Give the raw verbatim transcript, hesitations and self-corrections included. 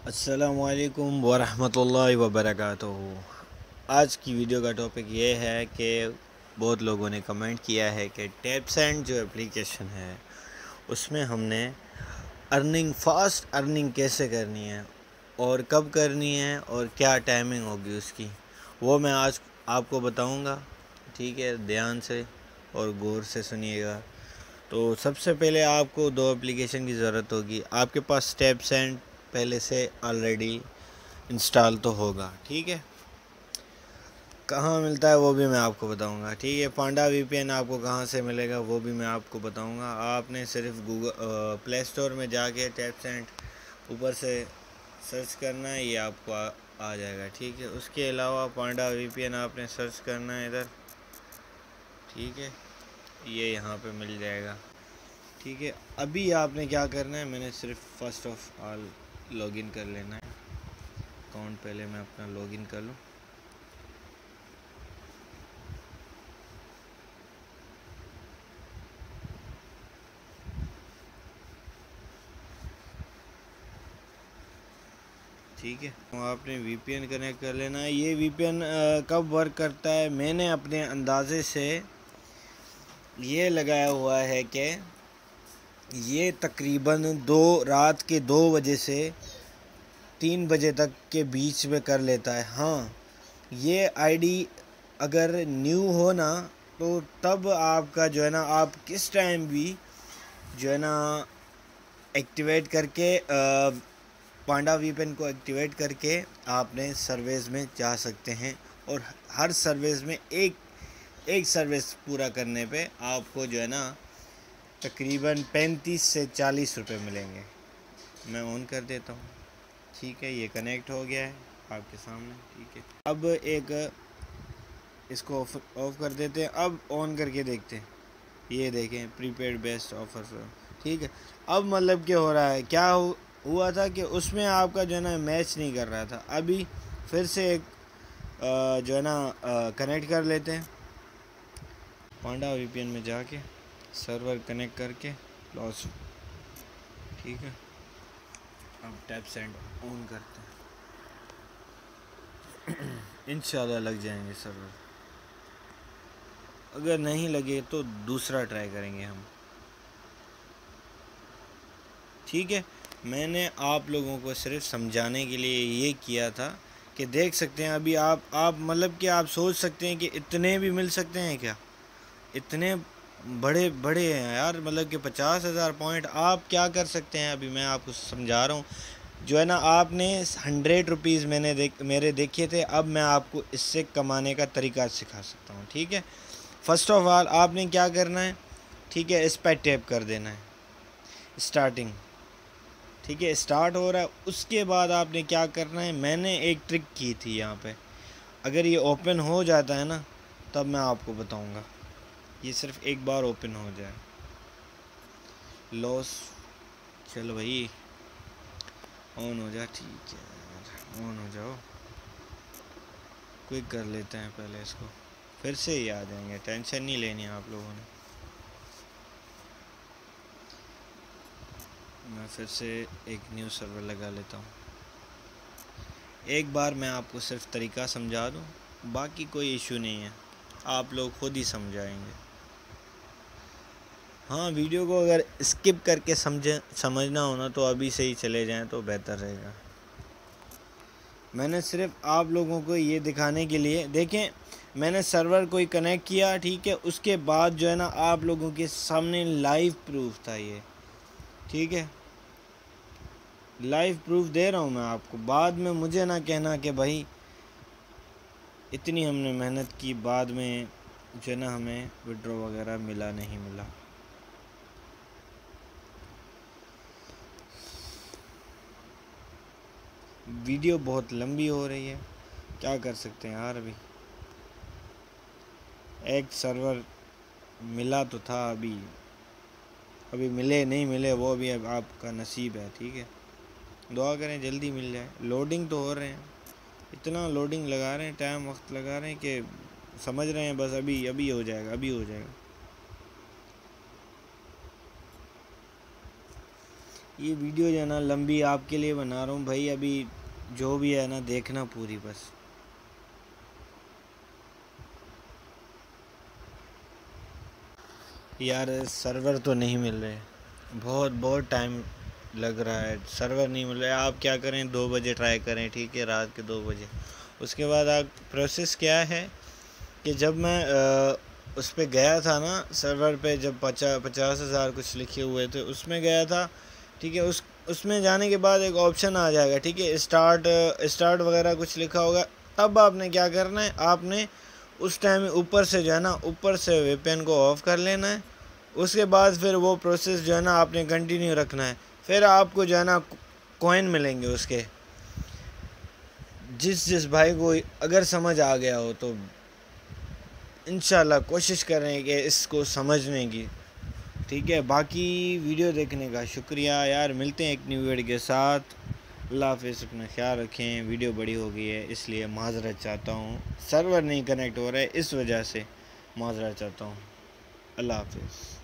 अस्सलामुअलैकुम वरहमतुल्लाहि वबरकातुहू। आज की वीडियो का टॉपिक ये है कि बहुत लोगों ने कमेंट किया है कि टैपसेंड जो एप्लीकेशन है उसमें हमने अर्निंग फ़ास्ट अर्निंग कैसे करनी है और कब करनी है और क्या टाइमिंग होगी उसकी, वो मैं आज आपको बताऊंगा। ठीक है, ध्यान से और गौर से सुनिएगा। तो सबसे पहले आपको दो एप्लीकेशन की ज़रूरत होगी। आपके पास टैपसेंड पहले से ऑलरेडी इंस्टॉल तो होगा। ठीक है, कहाँ मिलता है वो भी मैं आपको बताऊंगा। ठीक है, पांडा वीपीएन आपको कहाँ से मिलेगा वो भी मैं आपको बताऊंगा। आपने सिर्फ गूगल प्ले स्टोर में जाके टैपसेंड ऊपर से सर्च करना है, ये आपको आ, आ जाएगा। ठीक है, उसके अलावा पांडा वीपीएन आपने सर्च करना है इधर। ठीक है, ये यहाँ पे मिल जाएगा। ठीक है, अभी आपने क्या करना है, मैंने सिर्फ फर्स्ट ऑफ ऑल लॉगिन कर लेना है अकाउंट। पहले मैं अपना लॉगिन कर लूँ। ठीक है, तो आपने वीपीएन कनेक्ट कर लेना है। ये वीपीएन कब वर्क करता है, मैंने अपने अंदाजे से ये लगाया हुआ है कि ये तकरीबन दो रात के दो बजे से तीन बजे तक के बीच में कर लेता है। हाँ, ये आईडी अगर न्यू हो ना तो तब आपका जो है ना, आप किस टाइम भी जो है ना एक्टिवेट करके आ, पांडा वीपीएन को एक्टिवेट करके आपने सर्विस में जा सकते हैं। और हर सर्विस में एक एक सर्विस पूरा करने पे आपको जो है ना तकरीबन पैंतीस से चालीस रुपए मिलेंगे। मैं ऑन कर देता हूँ। ठीक है, ये कनेक्ट हो गया है आपके सामने। ठीक है, अब एक इसको ऑफ ऑफ कर देते हैं। अब ऑन करके देखते हैं। ये देखें, प्रीपेड बेस्ट ऑफर। ठीक है, अब मतलब क्या हो रहा है, क्या हु, हुआ था कि उसमें आपका जो है ना मैच नहीं कर रहा था। अभी फिर से एक जो है ना कनेक्ट कर लेते हैं। पांडा वीपीएन में जाके सर्वर कनेक्ट करके लॉस। ठीक है, अब टैपसेंड ऑन करते हैं। इंशाल्लाह लग जाएंगे सर्वर। अगर नहीं लगे तो दूसरा ट्राई करेंगे हम। ठीक है, मैंने आप लोगों को सिर्फ समझाने के लिए ये किया था कि देख सकते हैं अभी आप आप मतलब कि आप सोच सकते हैं कि इतने भी मिल सकते हैं क्या, इतने बड़े बड़े हैं यार। मतलब कि पचास हज़ार पॉइंट आप क्या कर सकते हैं, अभी मैं आपको समझा रहा हूँ। जो है ना, आपने हंड्रेड रुपीज़ मैंने देख मेरे देखे थे, अब मैं आपको इससे कमाने का तरीका सिखा सकता हूँ। ठीक है, फर्स्ट ऑफ ऑल आपने क्या करना है, ठीक है, इस पर टैप कर देना है स्टार्टिंग। ठीक है, स्टार्ट हो रहा है। उसके बाद आपने क्या करना है, मैंने एक ट्रिक की थी यहाँ पे। अगर ये ओपन हो जाता है ना तब मैं आपको बताऊँगा। ये सिर्फ एक बार ओपन हो जाए। लॉस, चलो भाई ऑन हो जा। ठीक है यार, ऑन हो जाओ। क्विक कर लेते हैं पहले इसको, फिर से ही आ जाएंगे। टेंशन नहीं लेनी आप लोगों ने। मैं फिर से एक न्यू सर्वर लगा लेता हूँ। एक बार मैं आपको सिर्फ तरीका समझा दूँ, बाकी कोई इशू नहीं है, आप लोग खुद ही समझाएंगे। हाँ, वीडियो को अगर स्किप करके समझे समझना हो ना तो अभी से ही चले जाएं तो बेहतर रहेगा। मैंने सिर्फ आप लोगों को ये दिखाने के लिए, देखें, मैंने सर्वर कोई कनेक्ट किया। ठीक है, उसके बाद जो है ना आप लोगों के सामने लाइव प्रूफ था ये। ठीक है, लाइव प्रूफ दे रहा हूँ मैं आपको। बाद में मुझे ना कहना कि भाई इतनी हमने मेहनत की, बाद में जो है ना हमें विड्रॉ वगैरह मिला नहीं मिला। वीडियो बहुत लंबी हो रही है, क्या कर सकते हैं यार। अभी एक सर्वर मिला तो था, अभी अभी मिले नहीं मिले वो भी अब आपका नसीब है। ठीक है, दुआ करें जल्दी मिल जाए। लोडिंग तो हो रहे हैं, इतना लोडिंग लगा रहे हैं, टाइम वक्त लगा रहे हैं कि समझ रहे हैं बस अभी अभी हो जाएगा, अभी हो जाएगा। ये वीडियो जो है ना लंबी आपके लिए बना रहा हूँ भाई, अभी जो भी है ना देखना पूरी बस। यार सर्वर तो नहीं मिल रहे, बहुत बहुत टाइम लग रहा है, सर्वर नहीं मिल रहा है। आप क्या करें, दो बजे ट्राई करें, ठीक है, रात के दो बजे। उसके बाद आप प्रोसेस क्या है कि जब मैं आ, उस पर गया था ना सर्वर पे, जब पचास पचास हज़ार कुछ लिखे हुए थे उसमें गया था, ठीक है। उस उसमें जाने के बाद एक ऑप्शन आ जाएगा, ठीक है, स्टार्ट स्टार्ट वगैरह कुछ लिखा होगा। तब आपने क्या करना है, आपने उस टाइम ऊपर से जो है ना, ऊपर से वीपीएन को ऑफ़ कर लेना है। उसके बाद फिर वो प्रोसेस जो है ना आपने कंटिन्यू रखना है। फिर आपको जो है ना कॉइन मिलेंगे उसके। जिस जिस भाई को अगर समझ आ गया हो तो इंशाल्लाह कोशिश करें कि इसको समझने की, ठीक है। बाकी वीडियो देखने का शुक्रिया यार, मिलते हैं एक न्यू वीडियो के साथ। अल्लाह हाफ़िज़, अपना ख्याल रखें। वीडियो बड़ी हो गई है इसलिए माज़रत चाहता हूँ, सर्वर नहीं कनेक्ट हो रहा है इस वजह से माज़रत चाहता हूँ। अल्लाह हाफ़िज़।